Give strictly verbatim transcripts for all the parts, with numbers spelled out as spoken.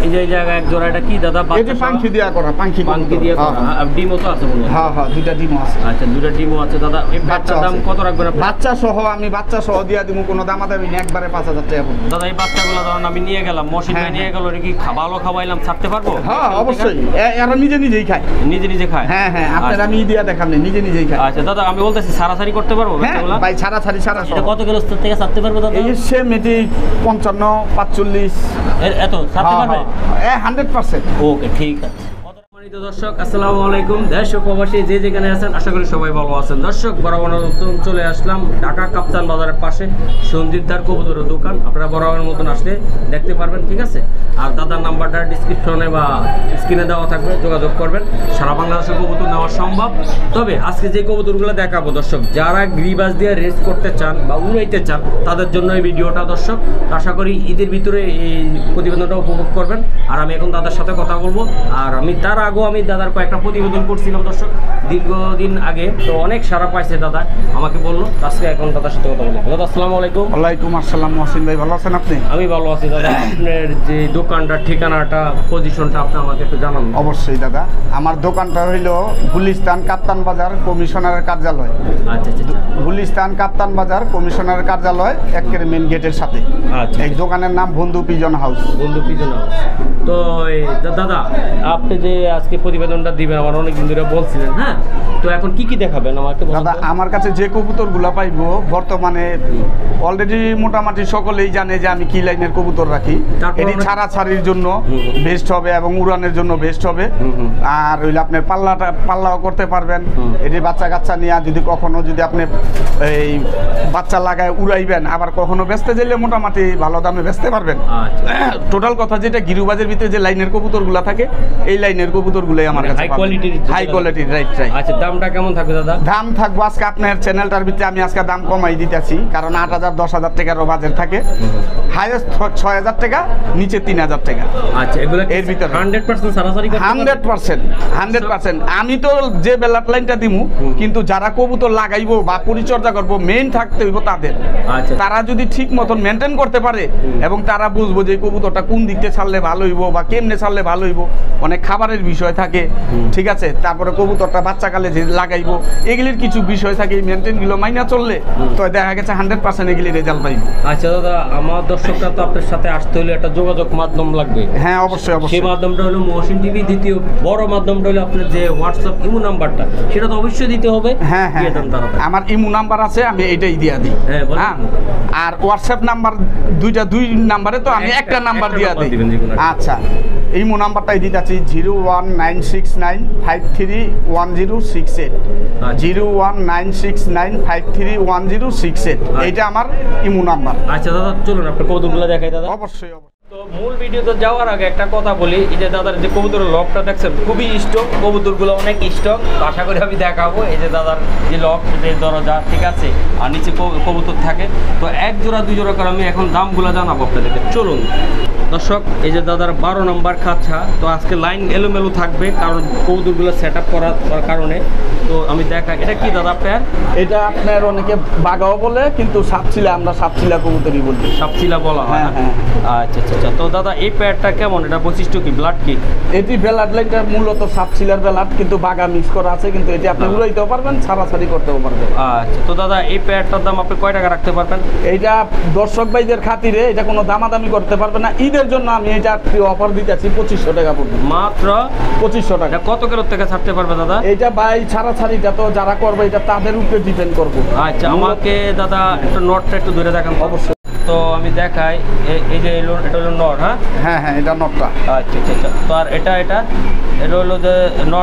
যে এই জায়গায় এক জোড়া এটা কি দাদা? এটা পাঙ্খি দিয়া করা, পাঙ্খি পাঙ্খি দিয়া করা। আর ডিমও তো আছে মনে হয়। হ্যাঁ হ্যাঁ, দুইটা ডিমও আছে। আচ্ছা, দুইটা ডিমও আছে দাদা। এই বাচ্চার দাম কত রাখবেন আপনি? বাচ্চা সহ আমি বাচ্চা সহ দিয়া দিব, কোনো দামাদামি নেই, একবারে পাঁচ হাজার টাকা পড়বে। দাদা এই বাচ্চাগুলো ধরুন আমি নিয়ে গেলাম, মশিন ভাই নিয়ে গেল, এটা কি ভালো খাওয়াইলাম, ছাড়তে পারবো? হ্যাঁ অবশ্যই, এরা নিজে নিজেই খায়। নিজে নিজে খায়? হ্যাঁ হ্যাঁ, আপনার আমি দিয়া দেখাম না, নিজে নিজেই খায়। আচ্ছা দাদা, আমি বলতেছি সারাসারি করতে পারবো বাচ্চাগুলো? ভাই সারাসারি সারা। এটা কত কিলো থেকে ছাড়তে পারবো দাদা? এই সেম এটি পঞ্চান্ন পাঁচচল্লিশ এত ছাড়তে পারবে? হ্যাঁ হান্ড্রেড পার্সেন্ট। ওকে, ঠিক আছে। দর্শক আসসালামু আলাইকুম, দেশ ও প্রবাসী যে যেখানে আছেন আশা করি সবাই ভালো আছেন। দর্শক বরাবর নতুন চলে আসলাম ঢাকা কাপ্তান বাজারের পাশে সঞ্জিতদার কবুতরের দোকান। আপনারা বরাবর মতন আসলে দেখতে পারবেন, ঠিক আছে? আর দাদার নাম্বারটা ডিসক্রিপশনে বা স্ক্রিনে দেওয়া থাকবে, যোগাযোগ করবেন। সারা বাংলাদেশে কবুতর নেওয়া সম্ভব। তবে আজকে যে কবুতরগুলো দেখাবো দর্শক, যারা গ্রিবাস দিয়ে রেস করতে চান বা উড়াইতে চান তাদের জন্য এই ভিডিওটা দর্শক। আশা করি ঈদের ভিতরে এই প্রতিবেদনটা উপভোগ করবেন। আর আমি এখন দাদার সাথে কথা বলবো। আর আমি তার আগেও আমি দাদার কয়েকটা প্রতিবেদন করছিলাম দর্শক দীর্ঘদিন আগে, তো অনেক সারা পাইছে দাদা, আমাকে বললো। আজকে এখন দাদার সাথে কথা বলি। দাদা আসসালামু আলাইকুম। ওয়ালাইকুম আসসালাম। মহসিন ভাই ভালো আছেন আপনি? আমি ভালো আছি দাদা। আপনার যে দোকানটার ঠিকানাটা, পজিশনটা আপনি আমাকে একটু জানান। অবশ্যই দাদা, আমার দোকানটা হইল গুলিস্তান কাপ্তান বাজার কমিশনারের কার্যালয়। আচ্ছা আচ্ছা, গুলিস্তান কাপ্তান বাজার কমিশনারের কার্যালয় একের মেন গেটের সাথে। আচ্ছা, এই দোকানের নাম Bandhu pigeon house. Bandhu pigeon house. তো দাদা আপনি যে আজকে প্রতিবেদনটা দিবেন আমার অনেকদিন ধরে বলছিলেন, হ্যাঁ, তো এখন কি কি দেখাবেন আমাকে? দাদা আমার কাছে যে কবুতরগুলা পাইবো বর্তমানে অলরেডি মোটামুটি সকলেই জানে যে আমি কি লাইনের কবুতর রাখি। এটি ছাড়া ছাড়ির জন্য বেস্ট হবে এবং উড়ানের জন্য বেস্ট হবে। আর হইলে আপনার পাল্লাটা পাল্লাও করতে পারবেন। এটি বাচ্চা কাচ্চা নিয়ে যদি কখনো যদি আপনি এই বাচ্চা লাগায় উড়াইবেন, আবার কখনো বেচতে গেলে মোটামুটি ভালো দামে বেচতে পারবেন। টোটাল কথা যেটা গিরুবাজের ভিতরে যে লাইনের কবুতরগুলা থাকে, এই লাইনের কবুতরগুলাই আমার কাছে হাই কোয়ালিটির। হাই কোয়ালিটির, রাইট রাইট। আচ্ছা, দামটা কেমন থাকবে দাদা? দাম থাকবো আজকে আপনার চ্যানেলটার ভিতরে আমি আজকে দাম কমাই দিতেছি, কারণ আট হাজার দশ হাজার টাকারও বাজেট থাকে। হাইয়েস্ট ছয় হাজার টাকা, নিচে তিন হাজার টাকা। আচ্ছা, এগুলো এর ভিতরে হান্ড্রেড পার্সেন্ট সারাসারি? Hundred percent hundred percent. আমি তো যে বেলাট লাইনটা দিমু, কিন্তু যারা কবুতর লাগাইবো বা পরিচর্যা করবো মেইন থাকতে হইব তাদের। আচ্ছা, তারা যদি ঠিক মতন মেনটেন করতে পারে এবং তারা বুঝবো যে কবুতরটা কোন দিকতে ছাড়লে ভালো হইব বা কেমনে ছাড়লে ভালো হইব। অনেক খাবারের বিষয় থাকে, ঠিক আছে? তারপরে কবুতরটা বাচ্চাকালে যে লাগাইবো, এগুলির কিছু বিষয় থাকে। এই মেনটেনগুলো মাইনা চললে তো দেখা গেছে হান্ড্রেড পার্সেন্ট এগুলি রেজাল্ট পাইব। আচ্ছা দাদা, আমার দর্শকরা তো আপনার সাথে আসতে হলে একটা যোগাযোগ মাধ্যম লাগবে। হ্যাঁ অবশ্যই অবশ্যই। সেই মাধ্যমটা হলো মহসিন টিভি। দ্বিতীয় বড় মাধ্যমটা হলো আপনার যে হোয়াটসঅ্যাপ ইমো নাম্বারটা, সেটা তো অবশ্যই দিতে হবে। হ্যাঁ হ্যাঁ, আমার ইমো নাম্বার আছে, আমি এইটাই দিয়া দিই। হ্যাঁ, আর হোয়াটসঅ্যাপ নাম্বার দুইটা, দুই নাম্বারে তো আমি একটা নাম্বার দিয়া দিই। আচ্ছা, ইমো নাম্বারটাই দিতেছি zero one nine six nine five three one zero six eight. Zero one nine six nine five three one zero six eight, এইটা আমার ইমো নাম্বার। আচ্ছা দাদা, চলুন আপনার কবুতরগুলো দেখাই দাদা। অবশ্যই অবশ্যই। তো মূল ভিডিওতে যাওয়ার আগে একটা কথা বলি, এই যে দাদার যে কবুতরের লকটা দেখছেন খুবই স্টক, কবুতরগুলো অনেক স্টক। আশা করি আমি দেখাবো। এই যে দাদার যে লক, যে দরজা, ঠিক আছে, আর নিচে কবুতর থাকে। তো এক জোড়া দুই জোড়া করে আমি এখন দামগুলো জানাবো আপনাদেরকে। চলুন দর্শক, এই যে দাদার বারো নম্বর খাঁচা। তো আজকে লাইন এলোমেলো থাকবে, কারণ কবুতরগুলো সেট আপ করার কারণে। তো আমি দেখা, এটা কি দাদা আপনার? এটা আপনার অনেকে বাগাও বলে, কিন্তু সাপচিলা, আমরা সাপচিলা কবুতরই বলি। সাপচিলা বলা হয়? হ্যাঁ হ্যাঁ। আচ্ছা আচ্ছা আচ্ছা। তো দাদা এই প্যাডটা কেমন? এটা বৈশিষ্ট্য কি? ব্লাড কি? এটি ব্লাড লাইনটা মূলত সাপচিলার ব্লাড, কিন্তু বাগা মিক্স করা আছে। কিন্তু এটি আপনি উড়াইতেও পারবেন, ছাড়াছাড়ি করতেও পারবেন। আচ্ছা, তো দাদা এই প্যাডটার দাম আপনি কয় টাকা রাখতে পারবেন? এইটা দর্শক ভাইদের খাতিরে, এটা কোনো দামাদামি করতে পারবে না। ঈদের জন্য আমি এটা অফার দিতেছি পঁচিশশো টাকা পড়বে। মাত্র পঁচিশশো টাকা? কত কিলো থেকে ছাড়তে পারবে দাদা? এইটা ভাই ছাড়াছাড়িটা তো যারা করবে এটা তাদের উপরে ডিপেন্ড করবো। আচ্ছা, আমাকে দাদা একটু নটটা একটু ধরে দেখান। অবশ্যই। তো আমি দেখাই, এই যে এটা হলো নট। হ্যাঁ হ্যাঁ হ্যাঁ, এটা নটটা। আচ্ছা আচ্ছা আচ্ছা। তো আর এটা এটা এটা হলো যে নট,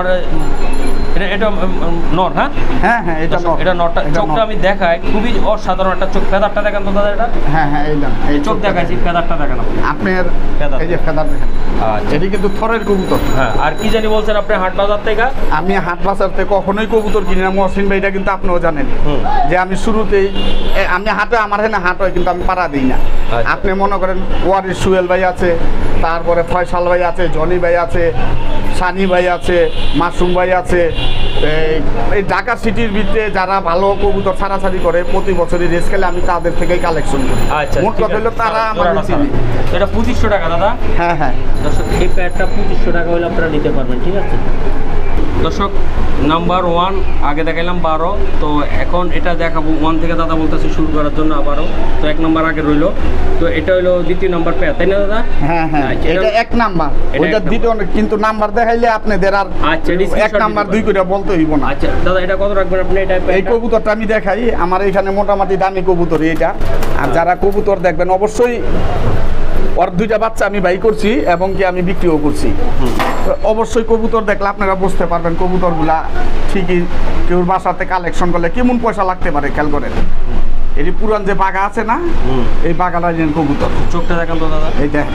এটা এটা নট। হ্যাঁ হ্যাঁ হ্যাঁ, এটা নট। এটা নটটা। চোখটা আমি দেখাই, খুবই অসাধারণ একটা চোখ। ফেদারটা দেখেন তো দাদা। এটা হ্যাঁ হ্যাঁ, এই এই চোখ দেখাইছি, ফেদারটা দেখেন আপনার। এই যে ফেদার দেখেন। আচ্ছা, এটি কিন্তু থরের কবুতর। হ্যাঁ, আর কি জানি বলছেন আপনি হাট বাজার থেকে? আমি হাট বাজার থেকে কখনোই কবুতর কিনি না মহসিন ভাই, এটা কিন্তু আপনিও জানেন যে আমি শুরুতেই আমি হাটে, আমার এখানে হাট হয় কিন্তু আমি পাড়া দিই না। আপনি মনে করেন ওয়ারিস সুয়েল ভাই আছে, তারপরে ফয়সাল ভাই আছে, জনি ভাই আছে, সানি ভাই আছে, মাসুম ভাই আছে, এই- এই ঢাকা সিটির ভিতরে যারা ভালো কবুতর ছাড়াছাড়ি করে প্রতি বছরই রেস খেলে আমি তাদের থেকেই কালেকশন করি। আচ্ছা, মোট ঠিক কথা হলো আছে। তারা জোড়াটা আমাদের ছাড়া। চিনি। তো এটা পঁচিশশো টাকা দাদা। হ্যাঁ হ্যাঁ দর্শক এই প্যাডটা পঁচিশশো টাকা হলে আপনারা নিতে পারবেন, ঠিক আছে। দর্শক নাম্বার ওয়ান আগে দেখাইলাম বারো, তো এখন এটা দেখাবো ওয়ান থেকে দাদা বলতেছে শুরু করার জন্য আবারও। তো এক নম্বর আগে রইলো, তো এটা হলো দ্বিতীয় নম্বর প্যাড, তাই না দাদা? হ্যাঁ হ্যাঁ আচ্ছা, এটা এটা- এক নাম্বার, এটা ওইটা এক দ্বিতীয় কিন্তু নাম্বার দেখাইলে আপনাদের আর আচ্ছা, এক screenshot নাম্বার দিতে দুই করে বলতে হইব না। আচ্ছা দাদা, এটা কত রাখবেন আপনি? এটা এই প্যাডটা? কবুতরটা আমি দেখাই, আমার এখানে মোটামুটি দামি কবুতর এটা। আর যারা কবুতর দেখবেন অবশ্যই ওর দুইটা বাচ্চা আমি বাই করছি এবং কি আমি বিক্রিও করছি। তো অবশ্যই কবুতর দেখলে আপনারা বুঝতে পারবেন কবুতরগুলা ঠিকই কেউ বাসাতে কালেকশন করলে কেমন পয়সা লাগতে পারে খেয়াল করেন। এটি পুরান যে বাগা আছে না, হুম। এই বাগাটা নেন কবুতর। চোখটা দেখান তো দাদা। এই দেখ,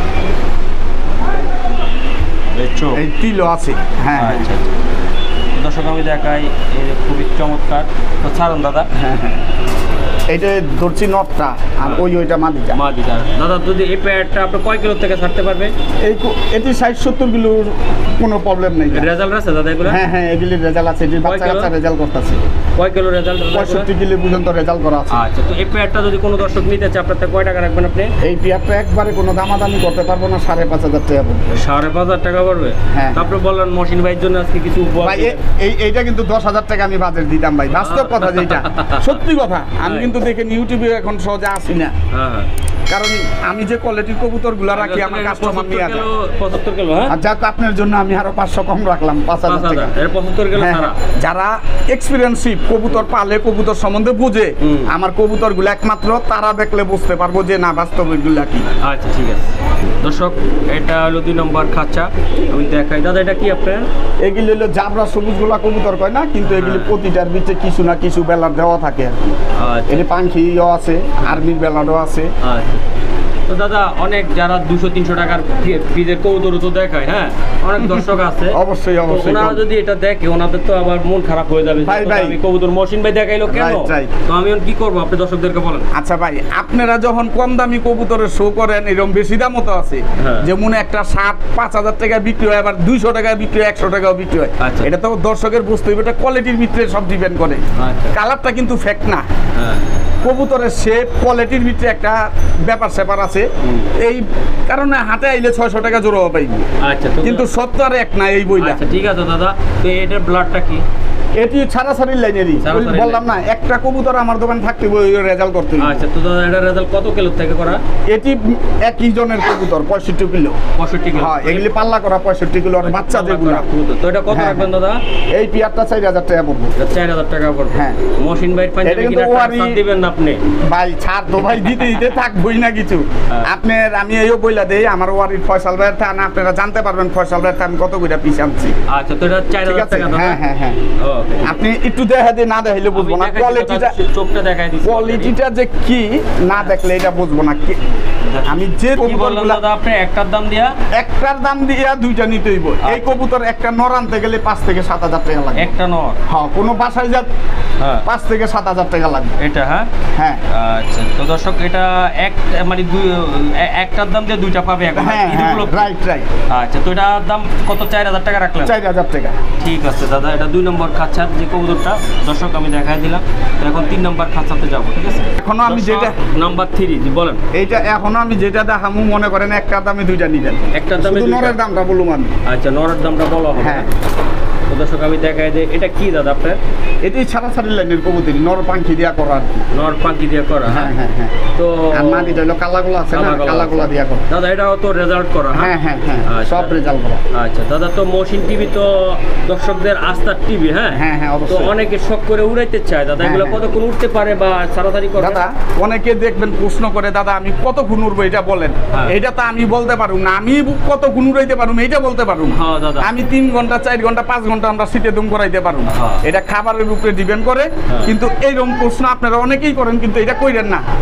এই চোখ। এই তিলও আছে। হ্যাঁ হ্যাঁ আচ্ছা আচ্ছা। দর্শক আমি দেখাই, এই যে খুবই চমৎকার। তো ছাড়ুন দাদা। হ্যাঁ হ্যাঁ এইটা ধরছি নটটা আর ওই ওইটা মাদিটা। মা দিদা দাদা, যদি এই প্যাডটা আপনি কয় কিলো থেকে ছাড়তে পারবে? এই কো- এটি ষাট সত্তর কিলোর কোনো প্রবলেম নেই। রেজাল্ট আছে দাদা এগুলো? হ্যাঁ হ্যাঁ এগুলির রেজাল্ট আছে, এটির বাচ্চা কিলো? কাচ্চা রেজাল্ট করতেছে। কয় কিলো রেজাল্ট? পঁয়ষট্টি কিলো পর্যন্ত রেজাল্ট করা আছে। আচ্ছা, তো এই প্যাডটা যদি কোনো দর্শক নিতে চায় আপনার থেকে কয় টাকা রাখবেন আপনি? এই পেয়ারটা একবারে কোনো দামাদামি করতে পারবো না, সাড়ে পাঁচ হাজার টাকা পড়বে। সাড়ে পাঁচ হাজার টাকা পড়বে। হ্যাঁ। তারপরে বললেন মহসিন ভাইয়ের জন্য আজকে কিছু উপহার ভাই দিবেন। এ- এই এইটা কিন্তু দশ হাজার টাকা আমি বাজেট দিতাম ভাই, বাস্তব কথা যেটা সত্যি কথা। আমি কিন্তু দেখেন ইউটিউবে এখন সহজে আসি না, হ্যাঁ হ্যাঁ। কারণ আমি যে কোয়ালিটির কবুতর গুলা রাখি আমার কাস্টমার নিয়ে পঁচাত্তর যায়। কিলো পঁচাত্তর কিলো হ্যাঁ আর যাক আপনার জন্য আমি আরো পাঁচশো কম রাখলাম, পাঁচ পাঁচ হাজার টাকা। হাজার এর পঁচাত্তর কিলো হ্যাঁ, ছাড়া। হ্যাঁ। যারা এক্সপিরিয়েন্সিভ কবুতর পালে কবুতর সম্বন্ধে বুঝে, হুম। আমার কবুতর গুলো একমাত্র তারা দেখলে বুঝতে পারবো যে না বাস্তব এগুলা কি। আচ্ছা ঠিক আছে। দর্শক এটা হলো দুই নম্বর খাঁচা, আমি দেখাই। দাদা এটা কি আপনার? এগুলি হলো জাবরা সবুজ গুলা কবুতর কয় না, কিন্তু এগুলি হ্যাঁ। প্রতিটার ভিতরে কিছু না কিছু বেলার দেওয়া থাকে আর কি। আচ্ছা এটি পাখিও আছে, আর্মির বেলারও আছে। আচ্ছা। তো দাদা অনেক যারা দুশো তিনশো টাকার ফিজের কৌতর তো দেখায়, হ্যাঁ অনেক দর্শক আছে। অবশ্যই তো অবশ্যই ওনারা যদি এটা দেখে ওনাদের তো আবার মন খারাপ হয়ে যাবে। ভাই, যে ভাই। আমি কবুতর মহসিন ভাই দেখাইলো কেন? Right, right. তো আমি এখন কি করবো আপনি দর্শকদেরকে বলেন। আচ্ছা ভাই, আপনারা যখন কম দামি কবুতরের শো করেন, এরকম বেশি দামও তো আছে। হ্যাঁ। যেমন একটা ষাট পাঁচ হাজার টাকা বিক্রি হয়, আবার দুইশো টাকা বিক্রি হয়, একশো টাকাও বিক্রি হয়। আচ্ছা। এটা তো দর্শকের বুঝতে হবে, এটা কোয়ালিটির ভিতরে সব ডিপেন্ড করে। আচ্ছা। কালারটা কিন্তু ফেক না, হ্যাঁ কবুতরের শেপ কোয়ালিটির ভিতরে একটা ব্যাপার স্যাপার আছে। হুম। এই কারণে হাটে আইলে ছয়শো টাকা জোড়াও পাইবি, আচ্ছা। তো কিন্তু সত্তর এক না এই বইটা। আচ্ছা ঠিক আছে দাদা, তো এটার ব্লাডটা কি? এটি ছাড়াছাড়ির লাইনেরই। ছাড়াছাড়ির বললাম না, একটা কবুতর আমার দোকান থাকতে রেজাল্ট করতে হবে। আচ্ছা, তো দাদা এটা রেজাল্ট কত কিলো থেকে করা? এটি একই জনের কবুতর, পঁয়ষট্টি কিলো। পঁয়ষট্টি কিলো। হ্যাঁ এগুলি পাল্লা করা পঁয়ষট্টি কিলো, আর বাচ্চা যেগুলো। তো এটা কত হ্যাঁ, রাখবেন হ্যাঁ। দাদা? এই পিয়ারটা চার হাজার টাকা পড়বে। এটা চার হাজার টাকা পড়বে। হ্যাঁ। মহসিন ভাইয়ের এটা পাঞ্জাবি কিন্তু কিনা ওয়ারি- টাকা দিবেন না আপনি? ভাই ছাড় তো ভাই, দিতে দিতে থাকবই না কিছু। হ্যাঁ। আপনার আমি এইও বইলা দেই, আমার ওয়ারির ফয়সাল ভাইয়ের থান আপনারা জানতে পারবেন ফয়সাল ভাইয়ের থান কত করে পিস আনছি। আচ্ছা, তো এটা চার ঠিক হাজার আছে? টাকা দাদা? হ্যাঁ হ্যাঁ হ্যাঁ ওকে। আপনি একটু দেখা দিয়ে না দেখাইলে বুঝবো না কোয়ালিটিটা। চোখটা দেখাই দিচ্ছি। কোয়ালিটিটা যে কি না দেখলে এটা বুঝবো না। কি- আমি যে কি বললেন কবুতরগুলা দাদা আপনি একটার দাম দিয়া? একটার দাম দিয়ে দুইটা নিতে হইব। এই আচ্ছা। কবুতর একটা নর আনতে গেলে পাঁচ থেকে সাত হাজার টাকা লাগবে। একটা নর? হ্যাঁ কোনো বাসায় যা হ্যাঁ পাঁচ থেকে সাত হাজার টাকা লাগবে। এটা হ্যাঁ হ্যাঁ আচ্ছা। তো দর্শক এটা এক মানে দুই এ- একটার দাম দিয়ে দুইটা পাবে এখন হ্যাঁ ঈদ হ্যাঁ উপলক্ষে? রাইট রাইট আচ্ছা, তো এটার দাম কত? চার হাজার টাকা রাখলেন? চার হাজার টাকা। ঠিক আছে দাদা, এটা দুই নম্বর খাঁচার যে কবুতরটা দর্শক আমি দেখাই দিলাম। তো এখন তিন নম্বর খাঁচাতে যাবো, ঠিক আছে? এখনো আমি যেটা নাম্বার থ্রি জি বলেন। এইটা এখনো আমি যেটা দেখামু মনে করেন একটার দামে দুইটা নিবেন। একটার দামে শুধু দুইটা? নরের দামটা বলুম আমি। আচ্ছা, নরের দামটা বলা হবে। হ্যাঁ তো দর্শক আমি দেখাই দিই, এটা কি দাদা আপনার? এটি ছাড়া ছাড়ি লাইনের কবুতরি, নর পাখি দিয়া করা আর কি। নর পাখি দিয়ে করা, হ্যাঁ হ্যাঁ হ্যাঁ হ্যাঁ তো আর মাটিটা হলো কালাগুলো আছে না, কালাগুলো কালাগুলো আছে। দিয়া করা। দাদা এটাও তো রেজাল্ট করা, হ্যাঁ হ্যাঁ হ্যাঁ আচ্ছা। সব রেজাল্ট করা। আচ্ছা দাদা, তো মহসিন টিভি তো দর্শকদের আস্থার টিভি, হ্যাঁ হ্যাঁ হ্যাঁ তো অবশ্যই। অনেকে শখ করে উড়াইতে চায় দাদা, হ্যাঁ, এগুলো হ্যাঁ। কতক্ষণ উঠতে পারে বা ছাড়াছাড়ি করে? দাদা অনেকে দেখবেন প্রশ্ন করে, দাদা আমি কত গুণ উড়বো এটা বলেন। হ্যাঁ। এটা তো আমি বলতে পারুম না, আমি কত গুণ উড়াইতে পারুম এইটা বলতে পারুম। হ্যাঁ দাদা। আমি তিন ঘন্টা চার ঘন্টা পাঁচ ঘন্টা আমরা সিটে দুম করাইতে পারুম। হ্যাঁ। এটা খাবারের উপরে ডিপেন্ড করে। হ্যাঁ। কিন্তু এইরকম প্রশ্ন আপনারা অনেকেই করেন, কিন্তু এটা কইরেন না।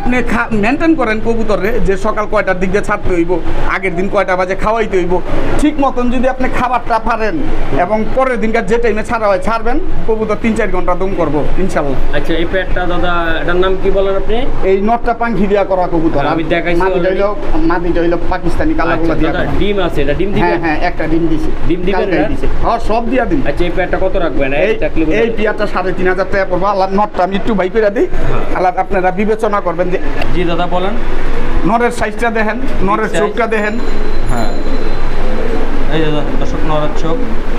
আপনি মেনটেন করেন কবুতরে যে সকাল কয়টার দিক দিয়ে ছাড়তে হইব, আগের দিন কয়টা বাজে খাওয়াইতে হইব, ঠিক মতন যদি আপনি খাবারটা পারেন এবং পরের দিনকার যে টাইমে ছাড়া হয় ছাড়বেন, কবুতর তিন চার ঘন্টা দম করবো ইনশাল্লাহ। আচ্ছা এই পেয়ারটা দাদা এটার নাম কি বলেন আপনি? এই নটটা পাঙ্খি দিয়া করা কবুতর। আমি দেখাইছি মাদিটা হইলো মাদিটা হইলো পাকিস্তানি কালারগুলো দিয়া করা। ডিম আছে, এটা ডিম দিবেন? হ্যাঁ হ্যাঁ একটা ডিম দিছি। ডিম দিবেন? কালকেই দিছি। হ্যাঁ সব দিয়া দিন। আচ্ছা এই পেয়ারটা কত রাখবেন? এই এই পেয়ারটা সাড়ে তিন হাজার টাকা পড়বো। আল্লাহ নটটা আমি একটু বাই করে দিই, আল্লাহ আপনারা বিবেচনা করবেন যে। জি দাদা বলেন। নরের সাইজটা দেখেন, নরের চোখটা দেখেন। হ্যাঁ এই দাদা দর্শক নরের চোখ,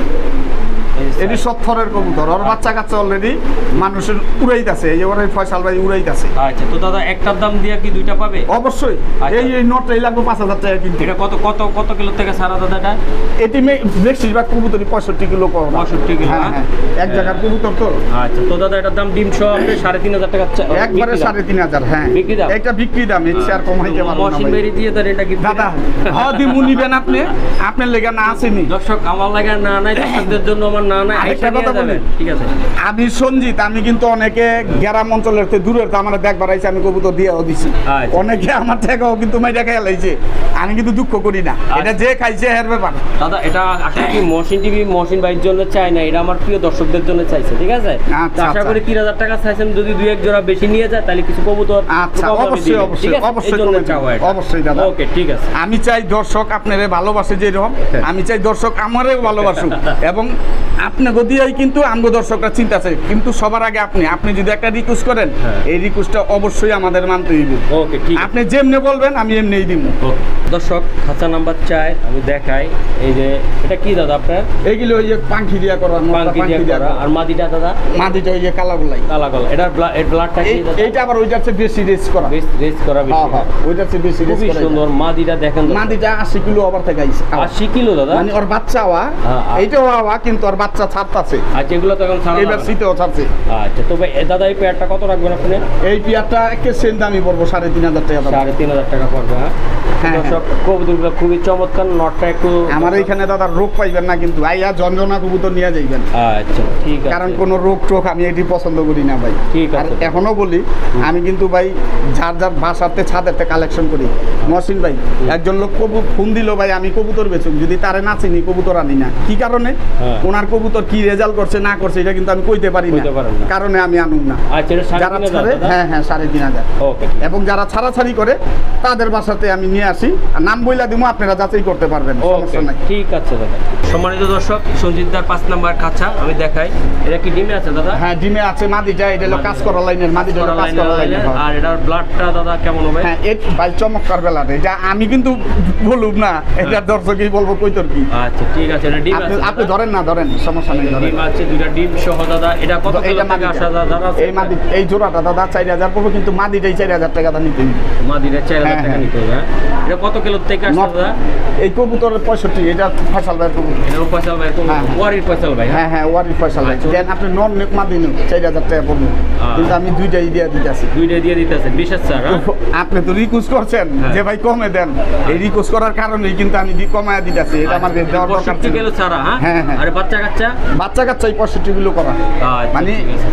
এটি সত্তরের কবুতর। ওর বাচ্চা কাচ্চা অলরেডি মানুষের উড়াইতেছে, এই যে ওর ফয়সাল ভাই উড়াইতেছে। আচ্ছা তো দাদা একটার দাম দিয়ে কি দুইটা পাবে? অবশ্যই। এই এই নটটাই লাগবে পাঁচ হাজার টাকা কিনতে। এটা কত কত কত কিলো থেকে সারা দাদা এটা? এটি বেশিরভাগ কবুতরই পঁয়ষট্টি কিলো কম। পঁয়ষট্টি কিলো? হ্যাঁ হ্যাঁ এক জায়গার কবুতর তো। আচ্ছা তো দাদা এটার দাম ডিম সহ আপনি সাড়ে তিন হাজার টাকা একবারে সাড়ে তিন হাজার। হ্যাঁ বিক্রি দাম? এটা বিক্রি দাম, এর চেয়ে আর কমাইতে পারবো না মশিন বেরি দিয়ে দেন এটা কি দাদা? হ্যাঁ দিমু নিবেন আপনি, আপনার লেগে না আসেনি। দর্শক আমার লাগে না নাই, দর্শকদের জন্য আমার না নাই। আরেকটা কথা বলি, ঠিক আছে আমি সঞ্জিত, আমি কিন্তু অনেকে গ্রাম অঞ্চলের থেকে দূরের তো আমার দেখবার আইছে, আমি কবুতর দিয়েও দিছি। অনেকে আমার থেকেও কিন্তু মাইটা খেয়ে লাইছে, আমি কিন্তু দুঃখ করি না, এটা যে খাইছে এর ব্যাপার। দাদা এটা আসলে কি মহসিন টিভি মহসিন ভাইয়ের জন্য চাই না, এটা আমার প্রিয় দর্শকদের জন্য চাইছে, ঠিক আছে? আচ্ছা, আশা করি তিন হাজার টাকা চাইছেন, যদি দুই এক জোড়া বেশি নিয়ে যায় তাহলে কিছু কবুতর। আচ্ছা অবশ্যই অবশ্যই অবশ্যই অবশ্যই দাদা। ওকে ঠিক আছে। আমি চাই দর্শক আপনারে ভালোবাসে যেরকম, আমি চাই দর্শক আমারেও ভালোবাসুক এবং আপনাকে দিয়েই কিন্তু আমগো দর্শকরা চিন্তা আছে, কিন্তু সবার আগে আপনি আপনি যদি একটা রিকোয়েস্ট করেন, এই রিকোয়েস্টটা অবশ্যই আমাদের মানতে হইব। ওকে ঠিক, আপনি যেমনি বলবেন আমি এমনিই দিব। দর্শক খাঁচা নাম্বার চার আমি দেখাই, এই যে এটা কি দাদা আপনার? এইগুলো ওই যে পাঙ্খি দিয়া করা, পাঙ্খি দিয়া করা। আর মাদিটা দাদা? মাদিটা ওই যে কালা গোলাই। কালা গোলা। এটার এর ব্লাডটা কি দাদা? এইটা আবার ওইটার চেয়ে বেশি রেস করা। বেশ রেস করা বেশি। হ্যাঁ হ্যাঁ ওইটার চেয়ে বেশি রেস করা। খুবই সুন্দর মাদিটা দেখেন। মাদিটা আশি কিলো ওভার থেকে আইছে। আশি কিলো দাদা? মানে ওর বাচ্চা হওয়া, এইটাও হওয়া, কিন্তু ওর বাচ্চা ছাড়তাছে। আচ্ছা এগুলো তো এখন ছাড়া এবার শীতেও ছাড়ছে। আচ্ছা তবে দাদা এই পেয়ারটা কত রাখবেন আপনি? এই পেয়ারটা একে সেম দামই পড়বো সাড়ে তিন হাজার টাকা। সাড়ে তিন হাজার টাকা পড়বে। হ্যাঁ দর্শক কবুতরগুলো খুবই চমৎকার, নটটা একটু আমার এইখানে দাদা রোগ পাইবেন না কিন্তু, আইয়া জঞ্জনা কবুতর নিয়ে যাইবেন। আচ্ছা ঠিক আছে, কারণ কোনো রোগ টোক আমি এটি পছন্দ করি না ভাই। ঠিক আছে। এখনো বলি আমি কিন্তু ভাই যার যার বাসাতে ছাদেরতে কালেকশন করি। মহসিন ভাই একজন লোক কবু ফোন দিল, ভাই আমি কবুতর বেচুক, যদি তারে না চিনি কবুতর আনি না। কি কারণে? ওনার কবুতর কি রেজাল্ট করছে না করছে এটা কিন্তু আমি কইতে পারি না, কারণে আমি আনুক না। যারা ছাড়ে হ্যাঁ হ্যাঁ সাড়ে তিন হাজার। এবং যারা ছাড়াছাড়ি করে তাদের বাসাতে আমি নিয়ে আসি, আর নাম বইলা দিব, আপনারা যাচাই করতে পারবেন, সমস্যা নাই। ঠিক আছে দাদা। সম্মানিত দর্শক সঞ্জিতদার পাঁচ নাম্বার কাঁচা আমি দেখাই, এটা কি ডিমে আছে দাদা? হ্যাঁ ডিমে আছে। মাদিটা এটা হলো কাজ করা লাইনের, মাদিটা হলো কাজ করা লাইনের। আর এটার ব্লাডটা দাদা কেমন হবে? হ্যাঁ এই ভাই চমৎকার ব্লাড, এটা আমি কিন্তু বলুম না, এটা দর্শকই বলবো কই তোর কি। আচ্ছা ঠিক আছে, এটা ডিম আছে। আপনি ধরেন না, ধরেন সমস্যা নেই, ধরেন। ডিম আছে দুইটা ডিম সহ দাদা। এটা কত টাকা আসা দাদা? এই মাদি এই জোড়াটা দাদা চার হাজার পড়বে, কিন্তু মাদিটাই চার হাজার টাকা দাম নিতে হবে। মাদিটা চার হাজার টাকা নিতে হবে। এটা কত কিলো থেকে আসছে দাদা? এই কবুতরের পঁয়ষট্টি, এটা ফয়সাল ভাই কবুতর। এটা ফয়সাল ভাই কবুতর, ওয়ারির ফয়সাল ভাই। হ্যাঁ হ্যাঁ ওয়ারির ফয়সাল ভাই। দেন আপনি নন নেক মাদি নেন চার হাজার টাকা পড়বে, কিন্তু আমি দুইটাই দিয়ে দিতেছি। দুইটাই দিয়ে দিতেছেন বিশেষ স্যার। আপনি তো রিকোয়েস্ট করছেন যে ভাই কমে দেন, এই রিকোয়েস্ট করার কারণেই কিন্তু আমি কমায়া দিতেছি। এটা আমার দেওয়ার দরকার ছিল। কিলো ছাড়া? হ্যাঁ হ্যাঁ। আরে বাচ্চা কাচ্চা বাচ্চা কাচ্চা এই পঁয়ষট্টি কিলো করা। মানে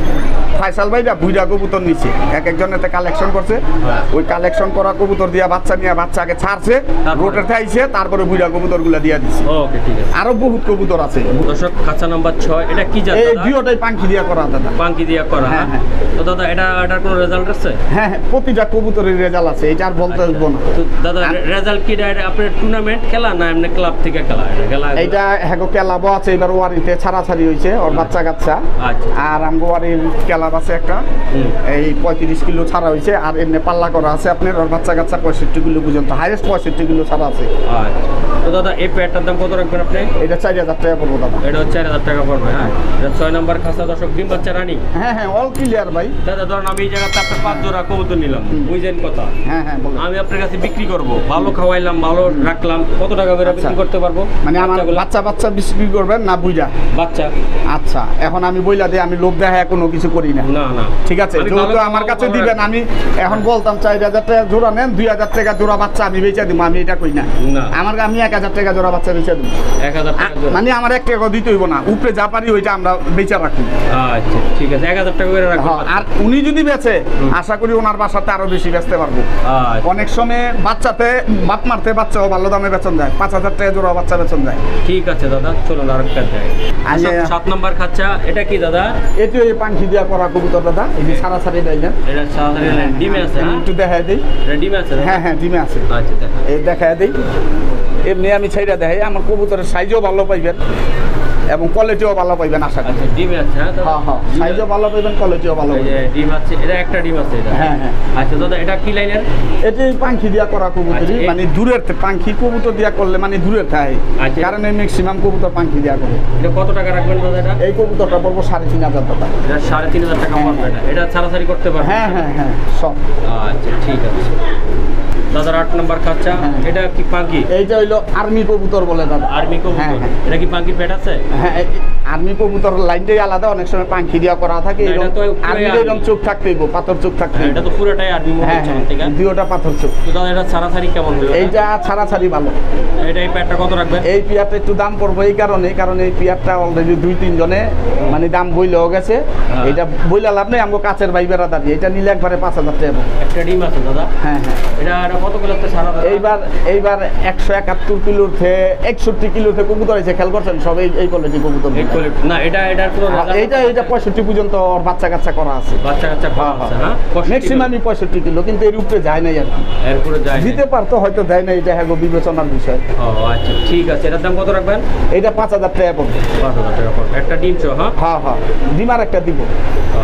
ফয়সাল ভাইরা বুইরা কবুতর নিচ্ছে, এক একজনের কালেকশন করছে, ওই কালেকশন করা কবুতর দিয়া বাচ্চা নিয়ে বাচ্চাকে ছাড়ছে, রোডের খাইছে, তারপরে বুইরা কবুতর গুলা দিয়া দিচ্ছে। ওকে ঠিক আছে। আরো বহুত কবুতর আছে। দর্শক কাঁচা নাম্বার ছয়, এটা কি জাত? এই দুটোটাই পাঙ্কি দিয়া করা দাদা। পাঙ্কি দিয়া করা। হ্যাঁ হ্যাঁ। তো দাদা এটা এটার কোনো রেজাল্ট আছে? হ্যাঁ হ্যাঁ প্রতিটা কবুতরের রেজাল্ট আছে, এটা আর বলতে হইব না। তো দাদা রেজাল্ট কি আপনার টুর্নামেন্ট খেলা না এমনি ক্লাব থেকে খেলা? এটা খেলা এইটা হ্যাগো ক্লাবও আছে, এবার ওয়ারিতে ছাড়াছাড়ি হইছে ওর বাচ্চা কাচ্চা। আর আমগো ওয়ারির ক্লাব আছে একটা, এই পঁয়ত্রিশ কিলো ছাড়া হইছে, আর এমনি পাল্লা করা আছে আপনার ওর বাচ্চা কাচ্চা পঁয়ষট্টি কিলো পর্যন্ত, হাইয়েস্ট পঁয়ষট্টি কিলো ছাড়া আছে। তো দাদা এই পেয়ারটার দাম কত রাখবেন আপনি? এটা চার হাজার টাকা পড়বো দাদা। এটা চার হাজার টাকা পড়বে। হ্যাঁ এটা ছয় নম্বর খাসা দর্শক, ডিম বাচ্চা রানি। হ্যাঁ হ্যাঁ অল ক্লিয়ার ভাই। দাদা ধরুন আমি এই জায়গাতে আপনার পাঁচ জোড়া কবুতর নিলাম, বুঝলেন কথা? হ্যাঁ হ্যাঁ আমি আপনার কাছে বিক্রি করব, ভালো খাওয়াইলাম, ভালো রাখলাম, কত টাকা করে বিক্রি করতে পারবো? মানে আমার বাচ্চা বাচ্চা বিক্রি করবেন না বুঝা? বাচ্চা। আচ্ছা এখন আমি বইলা দিই, আমি লোক দেখায় কোনো কিছু করি না। না না ঠিক আছে, যেহেতু আমার কাছে দিবেন, আমি এখন বলতাম চার হাজার টাকা জোড়া নেন, দুই হাজার টাকা জোড়া বাচ্চা আমি বেচা দিব, আমি এটা কই না। আমার আমি এক এক হাজার টাকা জোড়া বাচ্চা বেচা দেবো। এক হাজার টাকা জোড়া। মানে আমার এক টাকা দিতে হইব না, উপরে যা পারি ওইটা আমরা বেচা রাখি। আচ্ছা ঠিক আছে, এক হাজার টাকা করে রাখবো। আর উনি যদি বেচে আশা করি ওনার বাসাতে আরো বেশি বেচতে পারবো। আচ্ছা অনেক সময় বাচ্চাতে বাপ মারতে বাচ্চাও ভালো দামে বেচন যায়, পাঁচ হাজার টাকা জোড়া বাচ্চা বেচন যায়। ঠিক আছে দাদা, চলুন আরেকটা দেয়। আচ্ছা, সাত নম্বর খাঁচা, এটা কি দাদা? এটি ওই পাখি দিয়া করা কবুতর দাদা, এই যে সারা সারি ডাইলেন। এটা সাধারণ ডিমে আছে না? একটু দেখায় দিই। এটা ডিমে আছে না? হ্যাঁ হ্যাঁ ডিমে আছে। আচ্ছা দেখা। এই দেখায় দিই। এমনি আমি ছাইরা দেখাই, আমার কবুতরের সাইজও ভালো পাইবেন এবং কোয়ালিটিও ভালো পাইবেন আশা করি। আচ্ছা ডিমে আছে হ্যাঁ দাদা? হ্যাঁ হ্যাঁ সাইজও ভালো পাইবেন, কোয়ালিটিও ভালো এই যে পাইবেন। ডিম আছে, এটা একটা ডিম আছে এটা। হ্যাঁ হ্যাঁ। আচ্ছা দাদা, এটা কি লাইনের? এটি পাখি দিয়া করা কবুতরি, আচ্ছা, এই- মানে দূরের থে- পাখি কবুতর দিয়া করলে মানে দূরের থাকে, আচ্ছা। কারণ ম্যাক্সিমাম কবুতর পাখি দিয়া করে। এটা কত টাকা রাখবেন দাদা এটা? এই কবুতরটা পড়বো সাড়ে তিন হাজার টাকা। এটা সাড়ে তিন হাজার টাকা পড়বে এটা। এটা ছাড়াছাড়ি করতে পারবে? হ্যাঁ হ্যাঁ হ্যাঁ সব। আচ্ছা ঠিক আছে দাদার আট নম্বর খাঁচা, হ্যাঁ। এটা কি পাঙ্কি? এইটা হইলো আর্মি কবুতর বলে দাদা। আর্মি হ্যাঁ, কবুতর। হ্যাঁ। এটা কি পাঙ্কি পেট আছে? হ্যাঁ এই আর্মি কবুতর লাইনটাই আলাদা, অনেক সময় পাখি দিয়া করা থাকে। না, এটা এরকম তো পুরোই আর্মির আর্মি। এরকম চোখ থাকতে হইব, পাথর চোখ থাকতে হ্যাঁ, হইব। এটা তো পুরোটাই আর্মি মনে হ্যাঁ হচ্ছে হ্যাঁ আমার থেকে। দুইটা পাথর চোখ। তো দাদা এটা ছাড়াছাড়ি কেমন হলো? এইটা ছাড়া ছাড়ি ভালো। এটা এই প্যাটটা কত রাখবেন? এই পিয়ারটা একটু দাম পড়বো এই কারণে, কারণ এই পিয়ারটা অলরেডি দুই তিনজনে মানে দাম বইলেও গেছে। হ্যাঁ। এটা বইলা লাভ নেই, আমাকে কাছের ভাই বেড়া দাঁড়িয়ে এটা নিলে একবারে পাঁচ হাজার টাকা পড়বে। একটা ডিম আছে দাদা। হ্যাঁ হ্যাঁ। এটা এটা কত কিলো আছে সারা দাদা? এইবার এইবার একশো একাত্তর কিলোর থেকে একষট্টি কিলোর থেকে কবুতর হয়েছে, খেয়াল করছেন সব এই এই কোয়ালিটি কবুতর। এই কোয়ালিটি না, এটা এটার পুরো আর এইটা এইটা পঁয়ষট্টি পর্যন্ত ওর বাচ্চা কাচ্চা করা আছে। বাচ্চা কাচ্চা করা আছে হ্যাঁ? ম্যাক্সিমামই পঁয়ষট্টি কিলো, কিন্তু এর উপরে যায় নাই আর কি। এরপরে যায় না। দিতে পারতো, হয়তো দেয় না, এটা হ্যাঁ বিবেচনার বিষয়। ও আচ্ছা ঠিক আছে, এটার দাম কত রাখবেন? এইটা পাঁচ হাজার টাকা পড়বে। পাঁচ হাজার টাকা পড়বে একটা ডিম সহ হ্যাঁ? হ্যাঁ হ্যাঁ ডিমার একটা দিব। ও,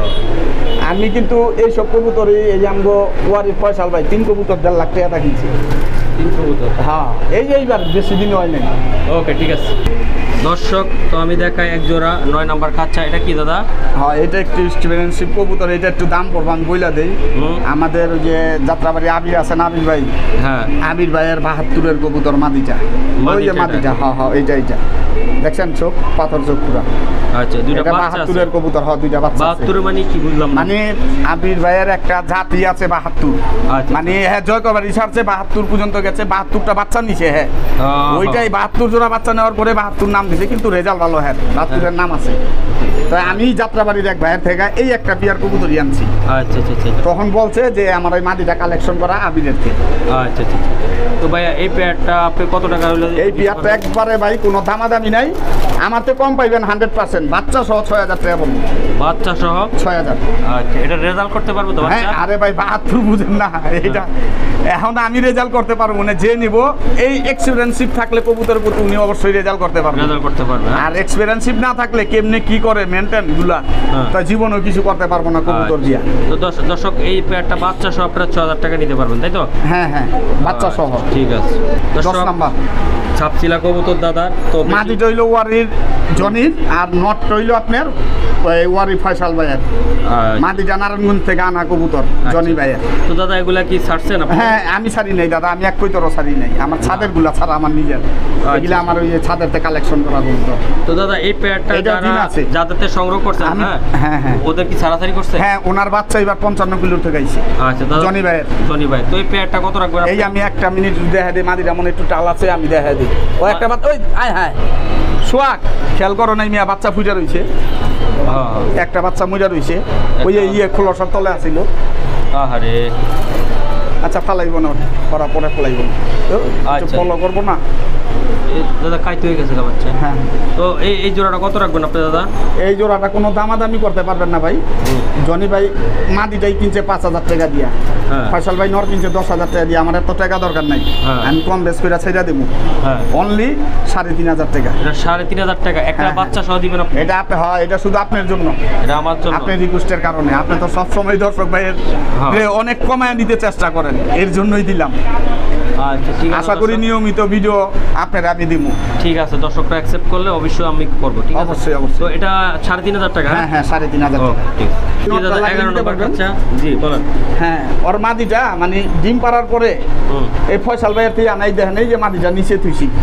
আমি কিন্তু এইসব কবুতরই এই যে আমগো ওয়ারি ফয়সাল ভাই তিন কবুতর দেড় লাখ টাকা কিনছি। তিন কবুতর। হ্যাঁ এই এইবার বেশি দিন হয় নাই। ওকে ঠিক আছে দর্শক, তো আমি দেখাই এক জোড়া নয় নাম্বার খাঁচা, এটা কি দাদা? হ্যাঁ এটা একটু স্টুডেন্টশিপ কবুতর, এটা একটু দাম পড়বো আমি বইলা দেই। হুম। আমাদের ওই যে যাত্রাবাড়ি আবির আছেন আবির ভাই, হ্যাঁ আবির ভাইয়ের বাহাত্তরের কবুতর মাদিটা, ওই যে মাদিটা মাদিটা। হ্যাঁ হ্যাঁ এইটা এইটা দেখছেন চোখ পাথর চোখ পুরা। আচ্ছা দুইটা এটা বাচ্চা আছে। বাহাত্তরের কবুতর। হ্যাঁ দুইটা বাচ্চা আছে। বাহাত্তর মানে কি বুঝলাম না। মানে আবির ভাইয়ের একটা জাতি আছে বাহাত্তর, আচ্ছা। মানে হ্যাঁ জয়কবাড়ি ছাড়ছে বাহাত্তর পর্যন্ত গেছে, বাহাত্তরটা বাচ্চা নিছে। হ্যাঁ আহ, ওইটাই বাহাত্তর জোড়া বাচ্চা নেওয়ার পরে বাহাত্তর নাম দিছে, কিন্তু রেজাল্ট ভালো। হ্যাঁ বাহাত্তরের নাম আছে। তাই আমি যাত্রাবাড়ির এক ভাইয়ের থেকে এই একটা পিয়ার কবুতরই আনছি। আচ্ছা আচ্ছা আচ্ছা তখন বলছে যে আমার ওই মাদিটা কালেকশন করা আবিরের থেকে। আচ্ছা আচ্ছা আচ্ছা। তো ভাইয়া এই পেয়ারটা আপনি কত টাকা হলো? এই পিয়ারটা একবারে ভাই কোনো দামাদামি নাই, আমার তো কম পাইবেন হান্ড্রেড পার্সেন্ট। বাচ্চা সহ ছয় হাজার টাকা বলুন। বাচ্চা সহ ছয় হাজার। আচ্ছা এটা রেজাল্ট করতে পারবো তো হ্যাঁ বাচ্চা? আরে ভাই বাহাত্তর বুঝেন না এইটা, এখন আমি রেজাল্ট করতে পারবো না, যে নিব এই এক্সপিরিয়েন্সিভ থাকলে কবুতরের প্রতি উনি অবশ্যই রেজাল্ট করতে পারবেন। রেজাল্ট করতে পারবে হ্যাঁ? আর এক্সপিরিয়েন্সিভ না থাকলে কেমনে কি করে মেনটেন গুলা, হ্যাঁ। তা জীবনেও কিছু করতে পারবো না কবুতর দিয়া। আচ্ছা। তো দর্শক- দর্শক এই পেয়ারটা বাচ্চা সহ আপনারা ছ হাজার টাকা নিতে পারবেন তাই তো? হ্যাঁ হ্যাঁ বাচ্চা সহ। আচ্ছা, ঠিক আছে দশ দর্শক, নাম্বার ছাপচিলা কবুতর দাদার তো বেশি- মাদি রইল ওয়ারির জনির, আর নট রইল আপনার ওই ওয়ারি ফয়সাল ভাইয়ের। আচ্ছা। মাদিটা নারায়ণগঞ্জ থেকে আনা কবুতর জনি ভাইয়ের। তো দাদা এগুলা কি ছাড়ছেন আপনি? হ্যাঁ আমি ছাড়ি নাই দাদা, আমি এক কইতরও ছাড়ি নাই, আমার ছাদের গুলা ছাড়া আমার নিজের, এগুলা আমার ওই যে ছাদের থেকে কালেকশন করা কবুতর। তো দাদা এই পেয়ারটা এটা যারা ডিম আছে। যাদেরতে সংগ্রহ করছেন আমি- হ্যাঁ হ্যাঁ, হ্যাঁ। ওদের কি ছাড়াছাড়ি করছে? হ্যাঁ ওনার বাচ্চা এবার পঞ্চান্ন কিলোর থেকে আইছে আচ্ছা দাদা জনি ভাইয়ের। জনি ভাই, তো এই পেয়ারটা কত রাখবেন আপনি? এই আমি একটা মিনিট দেখা দিই, মাদিরা মনে একটু টাল আছে, আমি দেখা দিই। ও একটা বাচ্চা ওই আয় হ্যাঁ সোয়াক খেয়াল করো নাই মিয়া, বাচ্চা ফুটা রইছে, হ্যাঁ। একটা বাচ্চা মুজা রইছে, ওই যে ইয়ে খোলসের তলে আছিল। আহারে আচ্ছা ফালাইব না করা পরে ফালাইব না, আচ্ছা। ফলো করবো না। এই দাদা কাইতে হয়ে গেছে গা বাচ্চা। হ্যাঁ তো এই এই জোড়াটা কত রাখবেন আপনি দাদা? এই জোড়াটা কোনো দামাদামি করতে পারবেন না ভাই। জনি ভাই মাদিটাই কিনছে পাঁচ হাজার টাকা দিয়া, হ্যাঁ। ফয়সাল ভাই নর কিনছে দশ হাজার টাকা দিয়ে, আমার এত টাকা দরকার নাই, হ্যাঁ। আমি কম বেশ করে ছেড়ে দেবো। হ্যাঁ অনলি সাড়ে তিন হাজার টাকা। এটা সাড়ে তিন হাজার টাকা একটা হ্যাঁ, বাচ্চা সহ দিবেন আপনি? এটা আপনি হয় এটা শুধু আপনার জন্য, এটা আমার জন্য। আপনার রিকোয়েস্টের কারণে। আপনি তো সবসময় দর্শক ভাইয়ের হ্যাঁ। যে অনেক কমায় নিতে চেষ্টা করেন, এর জন্যই দিলাম। আচ্ছা ঠিক আছে আশা করি দর্শক। নিয়মিত ভিডিও আপনার আমি দিব। ঠিক আছে দর্শকরা অ্যাকসেপ্ট করলে অবশ্যই আমি করবো ঠিক আছে? অবশ্যই, অবশ্যই। তো এটা সাড়ে তিন হাজার টাকা? হ্যাঁ হ্যাঁ সাড়ে তিন হাজার ও, টাকা। ঠিক আছে। কি নোটটা দাদা লাগিয়ে এগারো দিতে নম্বর পারবেন? বাচ্চা? জি বলেন। হ্যাঁ ওর মাদিটা মানে ডিম পাড়ার পরে হুম। এই ফয়সাল ভাইয়ের থেকে আনাই দেখেন, এই যে মাদিটা নিচে থুইছি,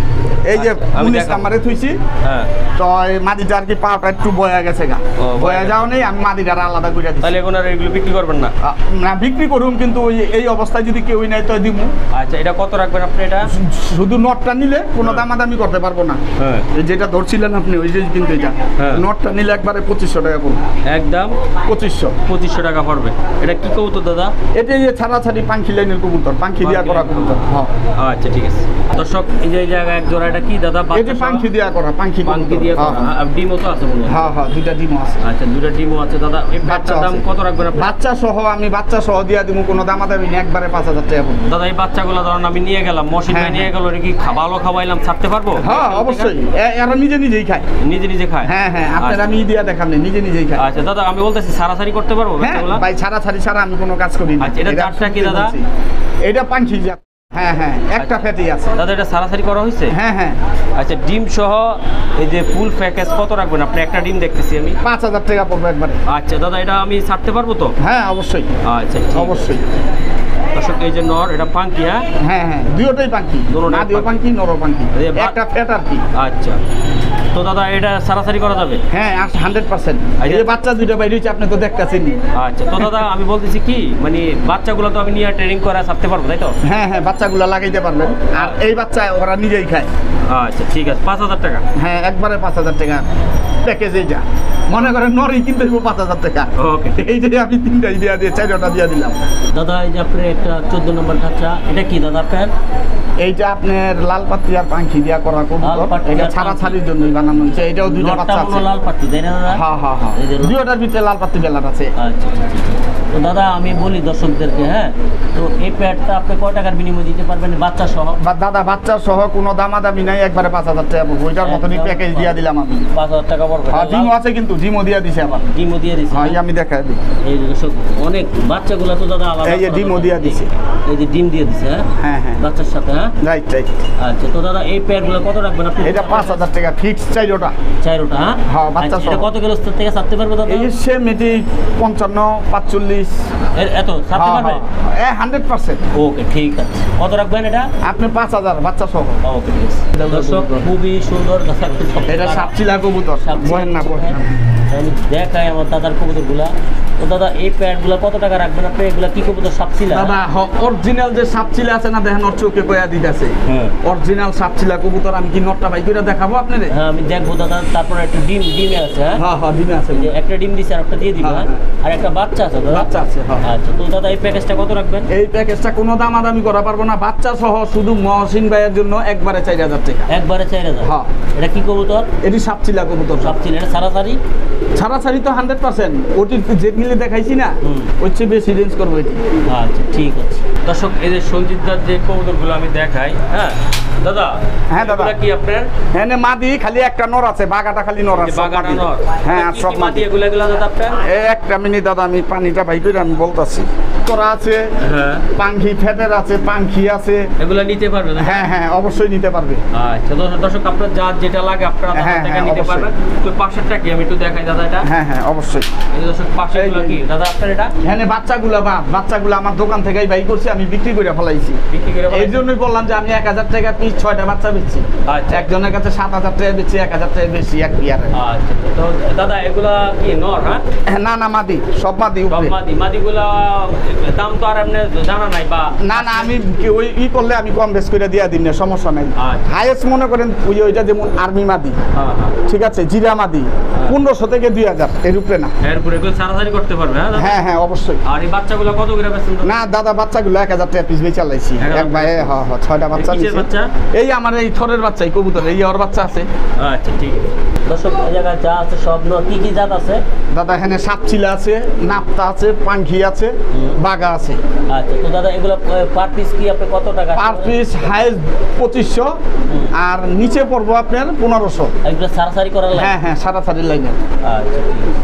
এই যে আচ্ছা, আমি উনিশ দেখাবো। নাম্বারে থুইছি। হ্যাঁ তো এই মাদিটা আর কি পাটা একটু বয়া গেছে গা, ও, বয়া বয়া গেছে। যাও নেই, আমি মাদিটা আলাদা করে দিচ্ছি। তাহলে এখন আর এগুলো বিক্রি করবেন না? আ, না বিক্রি করুম, কিন্তু ওই এই অবস্থায় যদি কেউই নাই তো দিব। আচ্ছা, এটা কত রাখবেন আপনি এটা? শুধু নটটা নিলে কোনো হ্যাঁ। দামাদামি করতে পারবো না। হ্যাঁ এই যেটা ধরছিলেন আপনি ওই যে কিন্তু এটা হ্যাঁ। নটটা নিলে একবারে পঁচিশশো টাকা পড়বে। একদম পঁচিশশো। পঁচিশশো টাকা পড়বে। এটা কি কবুতর দাদা? এটা এই যে ছাড়াছাড়ি পাঙ্খি লাইনের কবুতর, পাঙ্খি দিয়া পাঙ্খি করা লাইনের কবুতর। হ্যাঁ আচ্ছা ঠিক আছে দর্শক, এই যে এই জায়গায় এক জোড়া, এটা কি দাদা? এই যে বাচ্চা সহ? পাঙ্খি দিয়া করা, পাঙ্খি পাঙ্খি কবুতর। দিয়ে হ্যাঁ, করা। আর ডিমও তো আছে মনে হয়। হ্যাঁ হ্যাঁ দুইটা ডিমও আছে। আচ্ছা, দুটো ডিমও আছে দাদা। এই বাচ্চার দাম আছে। কত রাখবেন আপনি? বাচ্চা সহ আমি বাচ্চা সহ দিয়া দিব, কোনো দামাদামি নেই, একবারে পাঁচ হাজার টাকা পড়বে। দাদা এই বাচ্চাগুলো ধরুন আমি নিয়ে গেলাম, মসজিদ হ্যাঁ, নিয়ে গেল, এটা কি খা- ভালো খাওয়াইলাম, ছাড়তে পারবো? হ্যাঁ অবশ্যই, এ- এরা নিজে নিজেই খায়। নিজে নিজে খায়? হ্যাঁ হ্যাঁ আপনার আচ্ছা। আমি দিয়া দেখাম না, নিজে নিজেই খায়। আচ্ছা দাদা, আমি বলতেছি সারাসারি করতে পারবো হ্যাঁ বাচ্চাগুলো? ভাই ছাড়া ছাড়ি ছাড়া আমি কোনো কাজ করি না। আচ্ছা, এটা এটা চারটা কি সত্যি দাদা? বলছি। এটা পাঙ্খি জাত। হ্যাঁ হ্যাঁ একটা ফ্যাটি আছে। দাদা এটা সারাসারি করা হয়েছে? হ্যাঁ হ্যাঁ আচ্ছা, ডিম সহ এই যে ফুল প্যাকেজ কত রাখবেন আপনি? একটা ডিম দেখতেছি আমি। পাঁচ হাজার টাকা পড়বে একবারে। আচ্ছা দাদা, এটা আমি ছাড়তে পারবো তো? হ্যাঁ অবশ্যই আচ্ছা ঠিক আছে। অবশ্যই। দর্শক এই যে নর, এটা পাঙ্কি, হ্যাঁ? হ্যাঁ হ্যাঁ দুটোই পাঙ্কি, দুটোটাই না দিও পাঙ্কি নর পাঙ্কি, এই বা- একটা ফ্যাট আর কি। আচ্ছা, তো দাদা এটা সারাসারি করা যাবে? হ্যাঁ হান্ড্রেড পার্সেন্ট। এই যে বাচ্চা দুইটা বাইরে হচ্ছে, আপনি তো দেখতেছেন। আচ্ছা, তো দাদা আমি বলতেছি কি, মানে বাচ্চাগুলো তো আমি নিয়ে ট্রেনিং করে ছাড়তে পারবো, তাই তো? হ্যাঁ হ্যাঁ বাচ্চাগুলো লাগাইতে পারবেন, আর এই বাচ্চা ওরা নিজেই খায়। আচ্ছা ঠিক আছে, পাঁচ হাজার টাকা। হ্যাঁ একবারে পাঁচ হাজার টাকা প্যাকেজ এইটা। মনে করেন নরই কিনতে হইব পাঁচ হাজার টাকা। ওকে। এই যে আমি তিনটাই দিয়া দিয়ে চারটা দিয়া দিলাম। দাদা এই যে আপনার একটা চোদ্দ নম্বর বাচ্চা, এটা কি দাদা আপনার? এইটা আপনার লাল পাতি আর পাঙ্খি দিয়া করা কবুতর, লাল পাতি এটা আর ছাড়া পাঙ্খি। ছাড়ির জন্যই বানানো হয়েছে। এটাও দুইটা নটটা বাচ্চা হলো আছে। লাল পাত্তি, তাই না দাদা? হ্যাঁ হ্যাঁ হ্যাঁ এই যে নট- দুইটার ভিতরে লাল পাতি বেলার আছে। আচ্ছা আচ্ছা ঠিক আছে। তো দাদা আমি বলি দর্শকদেরকে, হ্যাঁ, তো এই প্যাডটা আপনি কয় টাকার বিনিময়ে দিতে পারবেন বাচ্চা সহ? বা দাদা বাচ্চা সহ কোনো দামাদামি নাই, একবারে পাঁচ হাজার টাকা পড়বে। ওইটার মতনই একদম প্যাকেজ দিয়া দিলাম আমি। পাঁচ হাজার টাকা পড়বে। আর জিমও আছে, কিন্তু জিমও দিয়া দিছে আবার। ডিমও দিয়ে দিচ্ছে। হ্যাঁ এই আমি দেখাই দিই। এই যে দর্শক, অনেক বাচ্চাগুলো তো দাদা আলাদা। এই যে ডিমও দিয়ে দিছে। এই যে ডিম দিয়ে দিছে, হ্যাঁ হ্যাঁ হ্যাঁ বাচ্চার সাথে, হ্যাঁ। Right right. আচ্ছা, তো দাদা এই প্যাডগুলো কত রাখবেন আপনি? এটা পাঁচ হাজার টাকা ফিক্স চাইরোটা। চারোটা, হ্যাঁ? হ্যাঁ, বাচ্চা আচ্ছা, এটা সহ। কত কিলো থেকে ছাড়তে পারবে দাদা? এই যে সে মেটি পঞ্চান্ন পাঁচচল্লিশ। এর এত ছাড়তে পারবে? হ্যাঁ হান্ড্রেড পার্সেন্ট। ওকে ঠিক আছে। কত রাখবেন এটা? আপনি পাঁচ হাজার বাচ্চা সহ। ওকে ঠিক আছে। দর্শক খুবই সুন্দর দাদা। এটা সাতচিলা কবুতর। সাতচিলা বহেন না কবুতর, বহেন না। হ্যাঁ। আমি দেখাই আমার দাদার কবুতরগুলা। তো দাদা এই প্যাডগুলো কত টাকা রাখবেন আপনি? এগুলা কি কবুতর? সাপচিলা? দাদা অরিজিনাল যে সাপচিলা আছে না, দেখেন ওর চোখে কয়া দিতেছে। হ্যাঁ। অরিজিনাল সাপচিলা কবুতর। আমি কি নটটা বাই করে দেখাবো আপনাদের? হ্যাঁ আমি দেখবো দাদা। তারপরে একটু ডিম ডিমে আছে, হ্যাঁ? হ্যাঁ হ্যাঁ দিনে আছে। যে একটা ডিম দিছে আর একটা দিয়ে দিবে, হ্যাঁ। হ্যাঁ? আর একটা বাচ্চা আছে দাদা? বাচ্চা আছে, হ্যাঁ। আচ্ছা, তো দাদা এই প্যাকেজটা কত রাখবেন? এই প্যাকেজটা কোনো দামাদামি করা পারবো না, বাচ্চা সহ শুধু মহসিন ভাইয়ের জন্য একবারে চার হাজার টাকা। একবারে চার হাজার? হ্যাঁ। এটা কি কবুতর? এটি সাপচিলা কবুতর। সাপচিলা। এটা সারাসারি? ছাড়াছাড়ি তো হান্ড্রেড পার্সেন্ট। ওটি যেগুলি দেখাইছি না, হুম। ওর চেয়ে বেশি রেঞ্জ করবো এটি। আচ্ছা ঠিক আছে। দর্শক এই যে সঞ্জিতদার যে কবুতরগুলো আমি দেখাই, হ্যাঁ দাদা। হ্যাঁ, দাদা। এগুলা কি আপনার? হ্যাঁ নে, মাদি খালি একটা নর আছে, বাগাটা খালি নর যে আছে। সব বাগাটা মাদি। নর? হ্যাঁ এটা আর কি সব কি মাদি। এগুলো এগুলো দাদা আপনার? এই একটা মিনিট দাদা, আমি পানিটা ভাই করে আমি বলতাছি। করা আছে, হ্যাঁ। পাঙ্খি ফেটের আছে, পাঙ্খি আছে। এগুলো নিতে পারবে না? হ্যাঁ হ্যাঁ অবশ্যই নিতে পারবে। আচ্ছা, দর্শক দর্শক আপনার যা যেটা লাগে আপনারা দাদার হ্যাঁ, থেকে হ্যাঁ, নিতে অবশ্যই। পারবেন। তো পাশেরটা কি আমি একটু দেখাই দাদা এটা? হ্যাঁ হ্যাঁ অবশ্যই। এই যে দর্শক পাশেরগুলো এই যে- কি দাদা আপনার এটা? হ্যাঁ নে, বাচ্চাগুলা বা বাচ্চাগুলা আমার দোকান থেকেই বাই করছি, আমি বিক্রি করে ফেলাইছি। বিক্রি করে এই ফেলাইছেন? জন্যই বললাম যে আমি এক হাজার টাকা পিস ছয়টা বাচ্চা বেচছি। আচ্ছা। একজনের কাছে সাত হাজার টাকা বেচছি, এক হাজার টাকা বেশি এক বিয়ারে। আচ্ছা, তো দাদা এগুলা কি নর? হ্যাঁ, না না মাদি, সব মাদি সব উপরে। মাদি। মাদিগুলা দাম তো আর আপনি জানা নাই বা? না না আমি কি ওই ই করলে আমি কম বেশ করে দিয়া দিন না, সমস্যা নাই। আচ্ছা। হাইয়েস্ট মনে করেন ওই ওইটা যেমন আর্মি মাদি, হ্যাঁ হ্যাঁ। ঠিক আছে, জিরা মাদি পনেরোশো থেকে দুই হাজার এর উপরে না। এরপরে এগুলো সারাসারি করতে পারবে, হ্যাঁ দাদা? হ্যাঁ হ্যাঁ অবশ্যই। আর এই বাচ্চাগুলো কত করে বেচেন দাদা? না দাদা বাচ্চাগুলো এক হাজার টাকা পিস বেচে চালাইছি। এক হাজার এক ভাই হ্যাঁ হ্যাঁ ছয়টা বাচ্চা কিসের দিছি। বাচ্চা? এই আমার এই থরের বাচ্চা, এই কবুতর, এই ওর বাচ্চা আছে। আচ্ছা ঠিক আছে। দর্শক এই জায়গায় যা আছে সব নর। কি কি জাত আছে? দাদা এখানে সাপচিলা আছে, নাপ্তা আছে, পাঙ্খি আছে, বাগা আছে। আচ্ছা, তো দাদা এগুলো পার পিস কি আপনি কত টাকা? পার পিস হাইস্ট পঁচিশশো আর নিচে পড়বো আপনার পনেরোশো। এগুলো সারাসারি করার লাগে? হ্যাঁ হ্যাঁ সারা সারি লাইনে। আচ্ছা ঠিক আছে।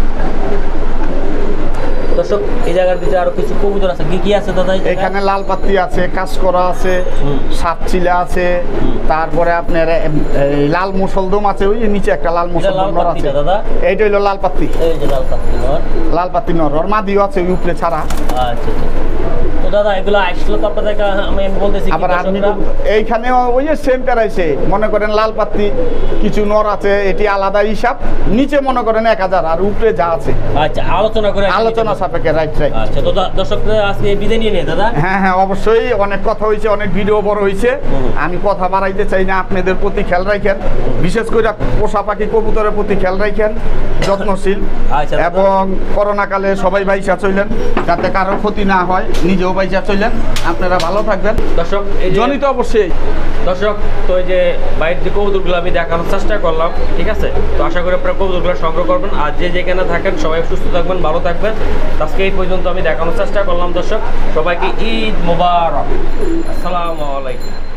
দর্শক এই জায়গার ভিতরে আরো কিছু কবুতর আছে। কি কি আছে দাদা এই জায়গায়? এখানে লাল পাত্তি আছে, কাঁচকরা আছে, হুম। সাপচিলা আছে, হুম। তারপরে আপনার এই লাল মুসলদম আছে, ওই যে নিচে একটা লাল এটা লাল মুসলদম নর আছে। পাত্তিটা দাদা? এইটা হইলো লাল পাত্তি। এই যে লাল পাত্তি নর। লাল পাত্তি নর, ওর মাদিও আছে ওই উপরে ছাড়া। আচ্ছা ঠিক আছে। তো দাদা এগুলো আসলে তো আপনাদেরকে আমি বলতেছি কি আবার আপনি দর্শকরা, এইখানে ওই যে সেম প্যারাইছে মনে করেন লাল পাত্তি কিছু নর আছে, এটি আলাদা হিসাব, নিচে মনে করেন এক হাজার আর উপরে যা আছে আচ্ছা আলোচনা করে আলোচনা সাপেক্ষে। Right right. আচ্ছা তো দা- দর্শকরা আজকে বিদায় নিয়ে নেই দাদা। হ্যাঁ হ্যাঁ অবশ্যই, অনেক কথা হয়েছে, অনেক ভিডিও বড় হয়েছে, আমি কথা বাড়াইতে চাই না। আপনাদের প্রতি খেয়াল রাখেন, বিশেষ করে পোষা পাখি কবুতরের প্রতি খেয়াল রাখেন, যত্নশীল, আচ্ছা। এবং করোনাকালে সবাই বাইসা চললেন যাতে কারো ক্ষতি না হয়, নিজেও বাইসা চললেন। আপনারা ভালো থাকবেন। দর্শক এই যে জনিত অবশ্যই দর্শক তো এই যে বাইরের যে কবুতরগুলো আমি দেখানোর চেষ্টা করলাম, ঠিক আছে? তো আশা করি আপনারা কবুতরগুলো সংগ্রহ করবেন, আর যে যেখানে থাকেন সবাই সুস্থ থাকবেন, ভালো থাকবেন। তো আজকে এই পর্যন্ত আমি দেখানোর চেষ্টা করলাম দর্শক, সবাইকে ঈদ মোবারক, আসসালামু আলাইকুম।